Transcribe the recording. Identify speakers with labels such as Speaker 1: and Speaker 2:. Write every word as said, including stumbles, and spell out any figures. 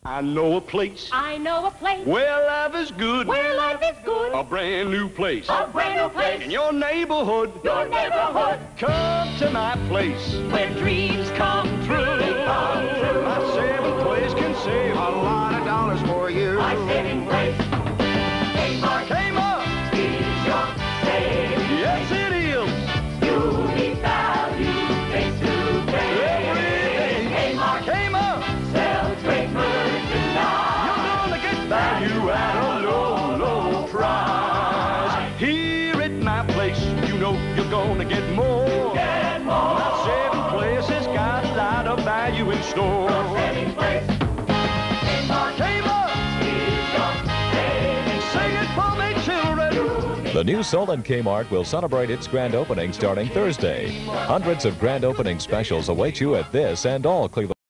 Speaker 1: I know a place.
Speaker 2: I know a place.
Speaker 1: Where life is good.
Speaker 2: Where life is good.
Speaker 1: A brand new place.
Speaker 2: A brand new place.
Speaker 1: In your neighborhood.
Speaker 2: Your neighborhood.
Speaker 1: Come to my place.
Speaker 2: Where dreams come true.
Speaker 1: Come true. My saving place can save a lot of dollars for you.
Speaker 2: My saving place. K-mart.
Speaker 1: K-mart.
Speaker 2: Is your saving.
Speaker 1: Yes, it is.
Speaker 2: You need value face to face.
Speaker 1: Every day.
Speaker 2: K-mart.
Speaker 1: K-mart.
Speaker 2: Sells great merchandise.
Speaker 1: You're gonna get value at a low, low price. Here at my place, you know you're gonna get more.
Speaker 2: Get more.
Speaker 1: My saving place has got a lot of value in store.
Speaker 2: Your saving place. K-mart.
Speaker 1: K-mart.
Speaker 2: Is your saving.
Speaker 1: Sing it for me, children.
Speaker 3: The new Solon Kmart will celebrate its grand opening starting Thursday. Hundreds of grand opening specials await you at this and all Cleveland.